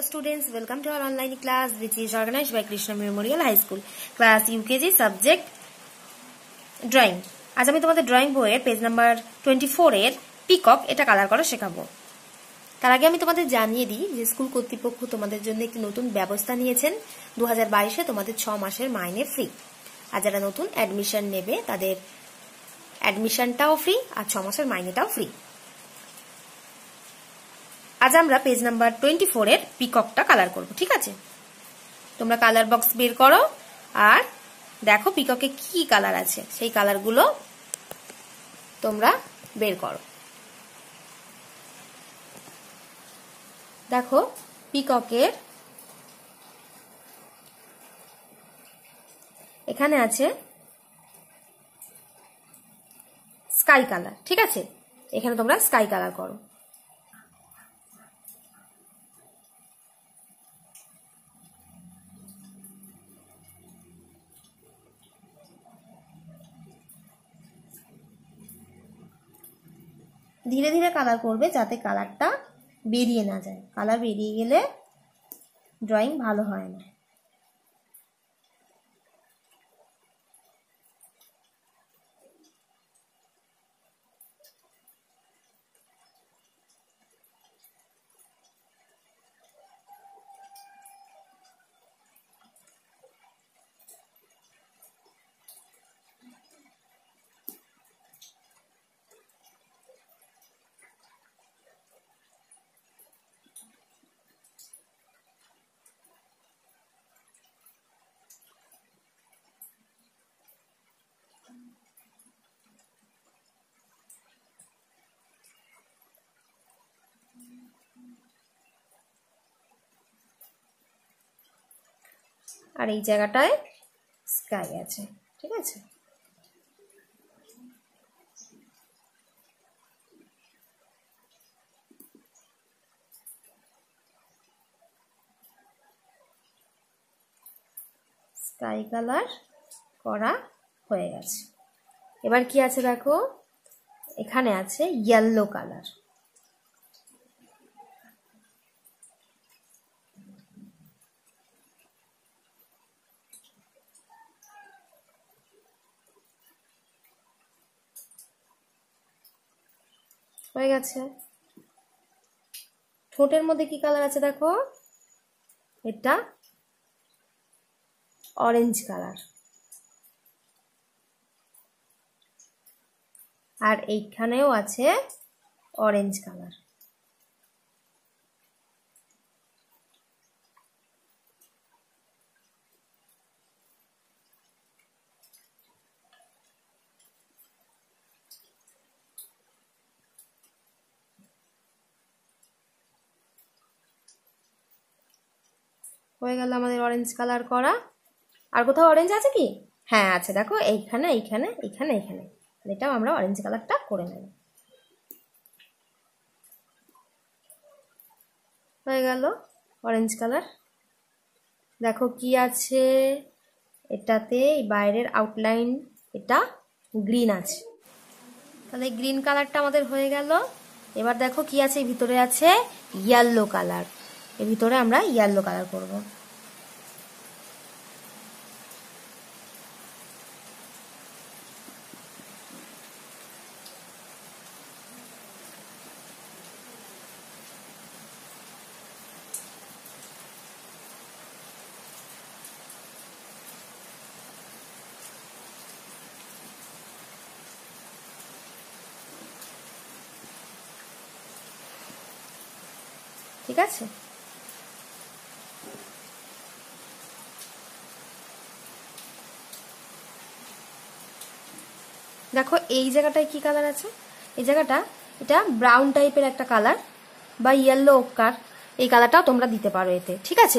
students, welcome to our online class which is organized by Krishna Memorial High School, class UKG, subject drawing. আজ আমি তোমাদের drawing বইয়ের page number 24 এর peacock এটা colour করা শেখাবো। তার আগে আমি তোমাদের জানিয়ে দিই যে স্কুল কর্তৃপক্ষ তোমাদের জন্য একটি নতুন ব্যবস্থা নিয়েছেন। 2022 এ তোমাদের 6 মাসের মাইনে ফ্রি। আর যারা নতুন অ্যাডমিশন নেবে তাদের অ্যাডমিশনটাও ফ্রি আর 6 মাসের মাইনেটাও ফ্রি। আজ আমরা পেজ নাম্বার 24 এর পিককটা কালার করব, ঠিক আছে? তোমরা কালার বক্স বের করো আর দেখো পিককে কি কালার আছে সেই কালারগুলো তোমরা বের করো। দেখো পিককের এখানে আছে স্কাই কালার, ঠিক আছে? এখানে তোমরা স্কাই কালার করো। ধীরে ধীরে কালার করবে যাতে কালারটা বেরিয়ে না যায়। কালার বেরিয়ে গেলে ড্রয়িং ভালো হয় না। আর এই জায়গাটায় স্কাই আছে, ঠিক আছে? স্কাই কালার করা হয়ে গেছে। এবার কি আছে দেখো, এখানে আছে ইয়েলো কালার। হয়ে গেছে। ঠোঁটের মধ্যে কি কালার আছে দেখো, এটা অরেঞ্জ কালার। আর এইখানেও আছে অরেঞ্জ কালার। হয়ে গেল আমাদের অরেঞ্জ কালার করা। আর কোথাও অরেঞ্জ আছে কি? হ্যাঁ আছে, দেখো এইখানে এইখানে এইখানে এইখানে। এটাও আমরা অরেঞ্জ কালারটা করে নেব। হয়ে গেল অরেঞ্জ কালার। দেখো কি আছে এটাতে, বাইরের আউটলাইন এটা গ্রিন আছে। তাহলে গ্রিন কালারটা আমাদের হয়ে গেল। এবার দেখো কি আছে, ভিতরে আছে ইয়েলো কালার। এর ভিতরে আমরা ইয়েলো কালার করব। ঠিক আছে? দেখো এই জায়গাটায় কি কালার আছে, এই জায়গাটা এটা ব্রাউন টাইপের একটা কালার বা ইয়েলো ওকার, এই কালারটাও তোমরা দিতে পারো এতে, ঠিক আছে?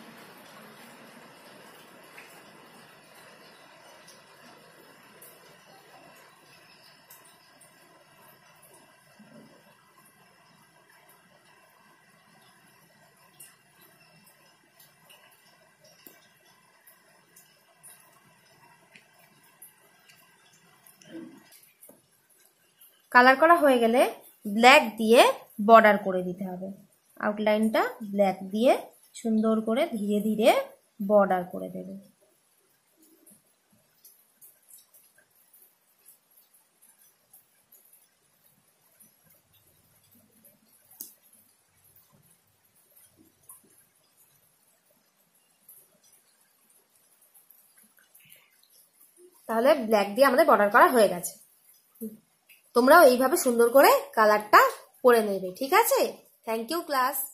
কালার করা হয়ে গেলে ব্ল্যাক দিয়ে বর্ডার করে দিতে হবে। আউটলাইনটা ব্ল্যাক দিয়ে সুন্দর করে ধীরে ধীরে বর্ডার করে দেবে। তাহলে ব্ল্যাক দিয়ে আমাদের বর্ডার করা হয়ে গেছে। তোমরাও এইভাবে সুন্দর করে কালারটা করে নেবে, ঠিক আছে? Thank you class.